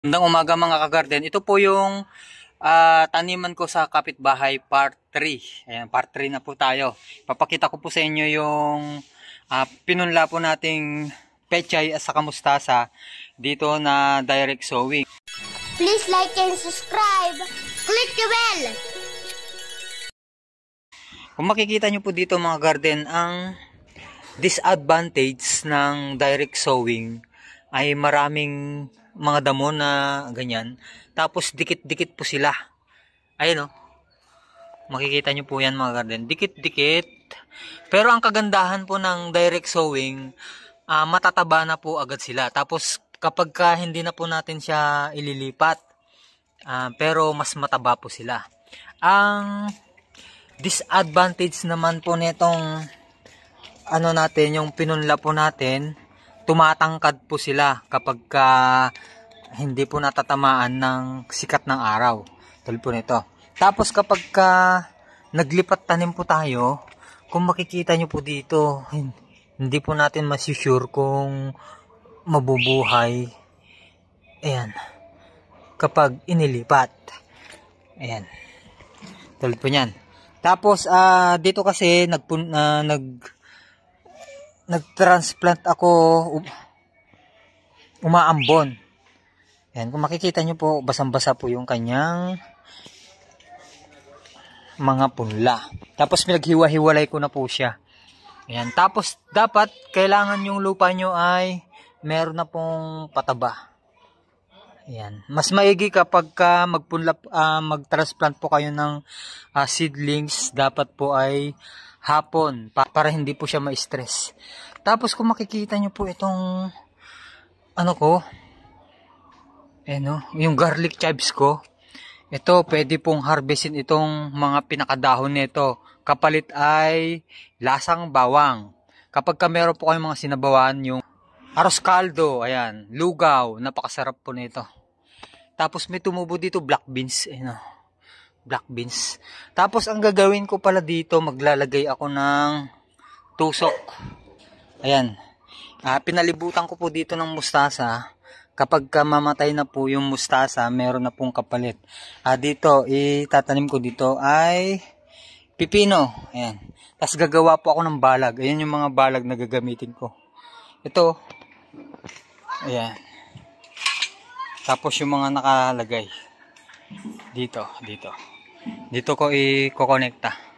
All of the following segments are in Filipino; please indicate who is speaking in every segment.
Speaker 1: Magandang umaga mga kagarden. Ito po yung taniman ko sa kapitbahay part 3. Ayan, part 3 na po tayo. Papakita ko po sa inyo yung pinunla po nating pechay at saka mustasa dito na direct sowing.
Speaker 2: Please like and subscribe. Click the bell.
Speaker 1: Kung makikita nyo po dito mga garden, ang disadvantage ng direct sowing ay maraming mga damo na ganyan. Tapos dikit-dikit po sila. Ayun o. Makikita nyo po yan mga garden. Dikit-dikit. Pero ang kagandahan po ng direct sowing, matataba na po agad sila. Tapos kapag hindi na po natin siya ililipat, pero mas mataba po sila. Ang disadvantage naman po nitong natin, yung pinunla po natin, tumatangkad po sila kapag hindi po natatamaan ng sikat ng araw. Tulad po nito. Tapos kapag naglipat tanim po tayo, kung makikita nyo po dito, hindi po natin masusure kung mabubuhay. Ayan. Kapag inilipat. Ayan. Tulad po nyan. Tapos dito kasi nag-transplant ako, umaambon. Ayan, kung makikita nyo po, basang-basa po yung kanyang mga punla. Tapos pinaghiwa-hiwalay ko na po siya. Ayan, tapos dapat kailangan yung lupa nyo ay meron na pong pataba. Ayan, mas maigi kapag mag-transplant po kayo ng seedlings, dapat po ay hapon para hindi po siya ma-stress. Tapos kung makikita nyo po itong yung garlic chives ko, ito pwede pong harvestin itong mga pinakadahon nito. Kapalit ay lasang bawang. Kapag meron po kayong mga sinabawan, yung arroz caldo, ayan, lugaw, napakasarap po nito. Tapos may tumubo dito black beans, black beans. Tapos ang gagawin ko pala dito, maglalagay ako ng tusok. Ayan. Pinalibutan ko po dito ng mustasa. Kapag mamatay na po yung mustasa, meron na pong kapalit. Dito, itatanim ko dito ay pipino. Ayan. Tapos gagawa po ako ng balag. Ayan yung mga balag na gagamitin ko. Ito. Ayan. Tapos yung mga nakalagay. Dito. Dito ko i-connecta.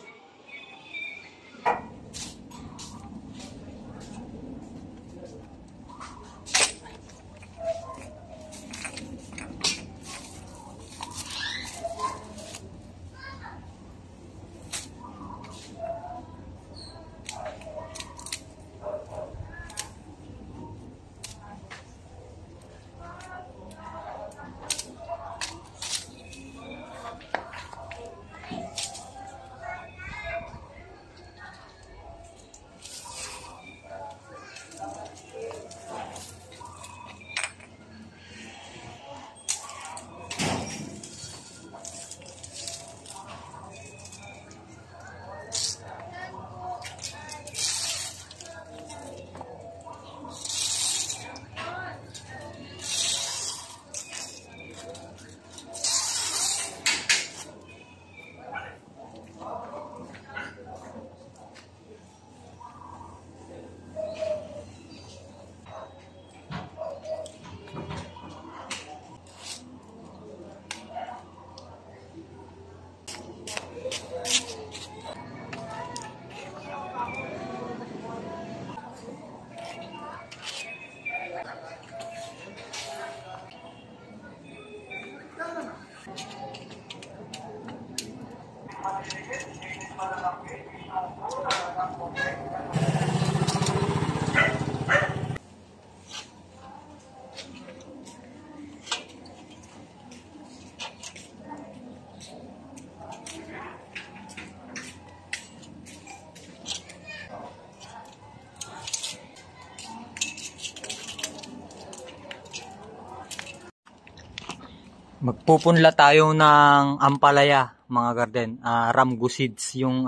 Speaker 1: Magpupunla tayo ng ampalaya, mga garden. Ramgo seeds yung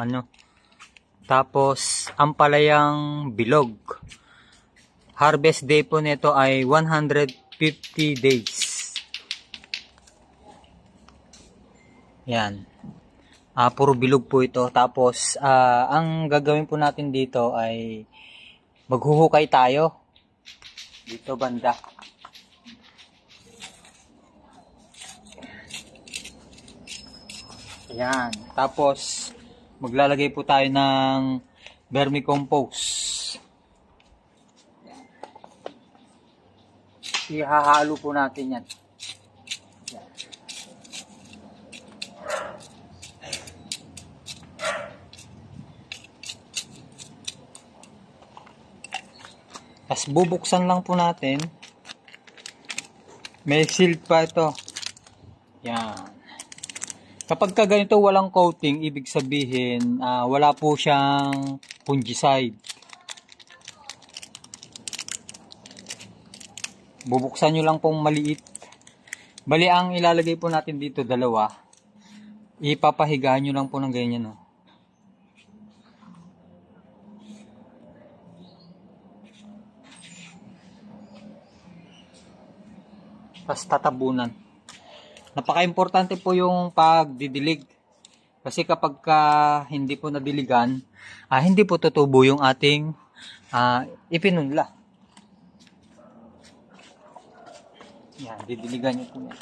Speaker 1: Tapos ampalayang bilog. Harvest day po nito ay 150 days. Yan. Puro bilog po ito. Tapos, ang gagawin po natin dito ay maghuhukay tayo. Dito banda. Yan. Tapos, maglalagay po tayo ng vermicompost. Ihahalo po natin yan. Tapos bubuksan lang po natin. May seal pa ito. Yan. Kapag ka ganito walang coating, ibig sabihin wala po siyang fungicide. Bubuksan nyo lang pong maliit. Bali ang ilalagay po natin dito dalawa. Ipapahigaan nyo lang po ng ganyan. No? Tapos tatabunan. Napaka-importante po yung pagdidilig. Kasi kapag hindi po nadiligan, hindi po tutubo yung ating ipinunla. Yan, didiligan nyo po yan.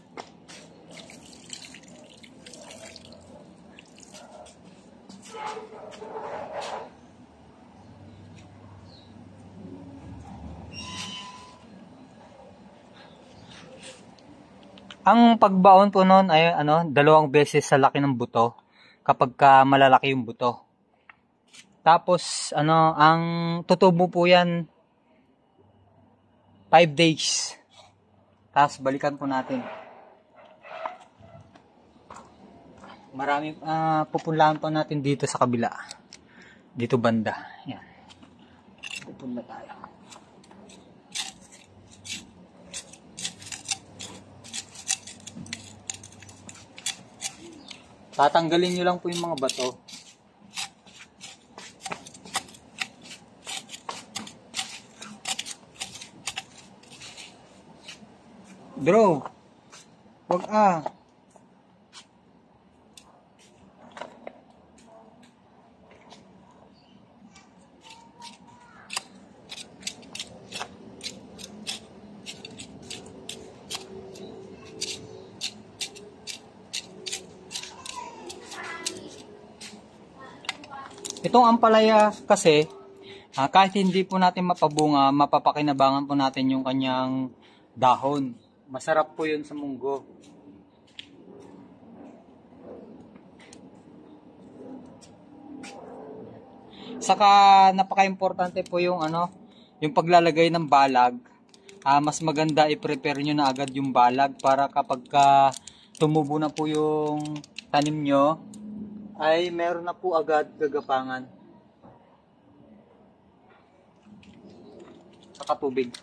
Speaker 1: Ang pagbaon po noon ay 2 beses sa laki ng buto kapag malalaki yung buto. Tapos ang tutubo po yan 5 days. Tapos balikan po natin. Marami pupunlahan pa natin dito sa kabila. Dito banda. Yan. Pupunla tayo. Tatanggalin nyo lang po yung mga bato. Bro, wag Itong ampalaya kasi, kahit hindi po natin mapabunga, mapapakinabangan po natin yung kanyang dahon. Masarap po yun sa munggo. Saka napaka-importante po yung yung paglalagay ng balag. Mas maganda i-prepare nyo na agad yung balag para kapag tumubo na po yung tanim nyo, ay meron na po agad gagapangan. Saka tubig.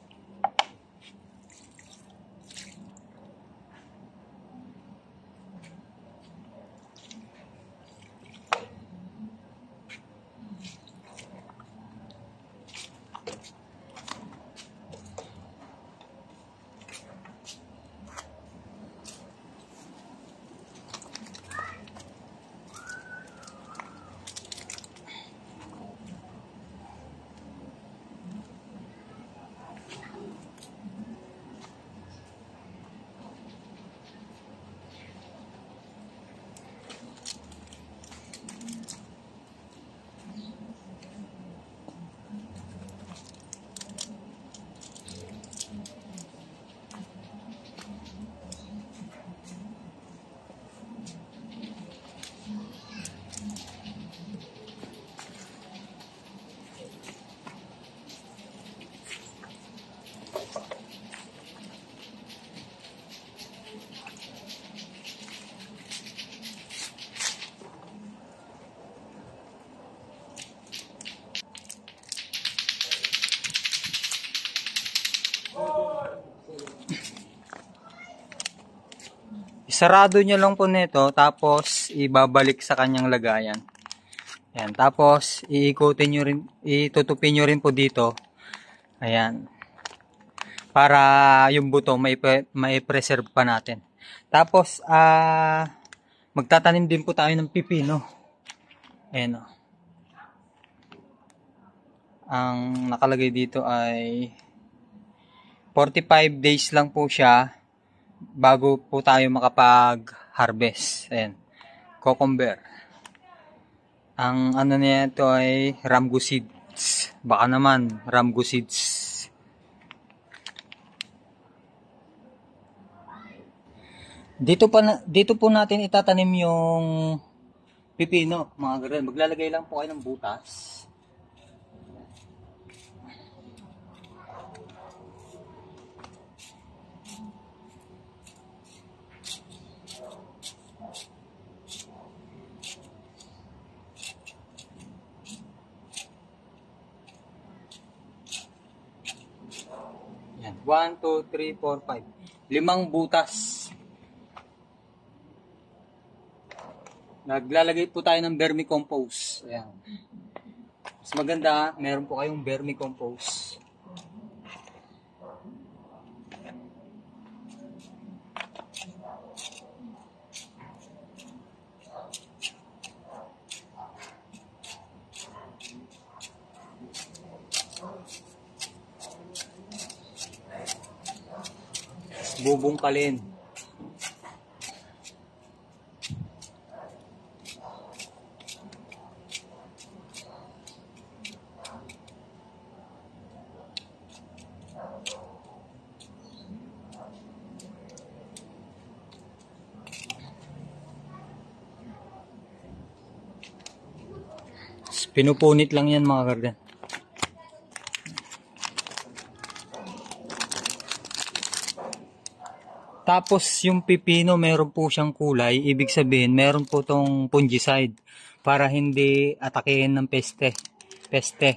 Speaker 1: Isarado nyo lang po nito, tapos ibabalik sa kanyang lagayan. Ayan, tapos iikutin nyo rin, itutupin nyo rin po dito. Ayan. Para yung buto may preserve pa natin. Tapos magtatanim din po tayo ng pipino. Ayan o. Ang nakalagay dito ay 45 days lang po siya bago po tayo makapag-harvest. Ayan. Cucumber. Ang ano niya ito ay Ramgo seeds. Baka naman Ramgo seeds. Dito po natin itatanim yung pipino, mga garden. Maglalagay lang po kayo ng butas. Yan. 1, 2, 3, 4, 5. 5 butas. Naglalagay po tayo ng vermicompost. Ayan. Mas maganda, meron po kayong vermicompost. Bubungkalin. Pinupunit lang yan, mga garden. Tapos yung pipino meron po siyang kulay, ibig sabihin meron po tong fungicide para hindi atakehin ng peste.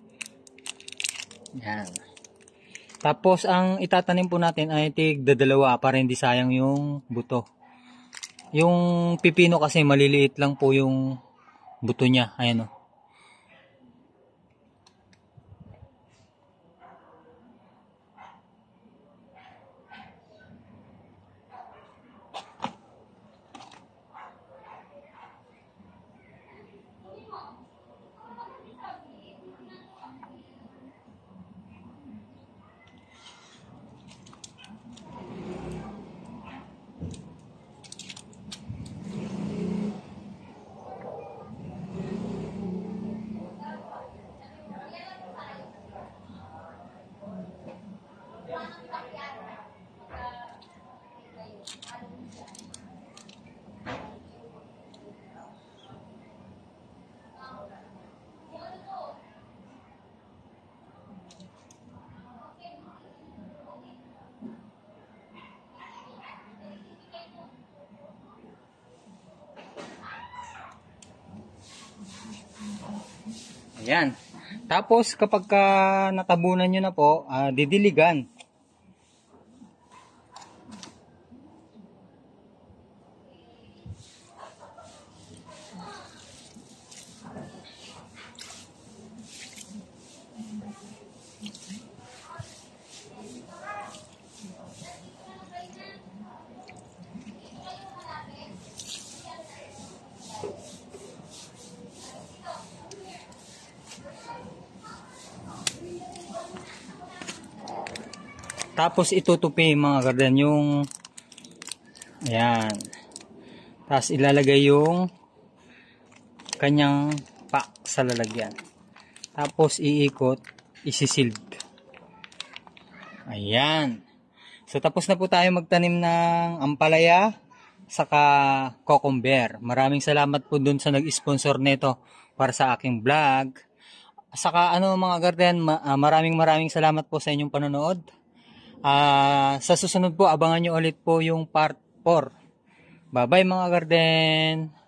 Speaker 1: Yan. Tapos ang itatanim po natin ay tig-2 para hindi sayang yung buto. Yung pipino kasi maliliit lang po yung buto niya. Ayan o. Ayan. Tapos kapag natabunan nyo na po, didiligan. Tapos itutupi, mga garden, yung ayan. Tapos ilalagay yung kanyang pack sa lalagyan. Tapos iikot, isisilb. Ayan. So tapos na po tayo magtanim ng ampalaya saka cucumber. Maraming salamat po dun sa nag-sponsor nito para sa aking vlog. Saka mga garden, maraming salamat po sa inyong panonood. Sa susunod po, abangan nyo ulit po yung part 4. Bye bye, mga garden.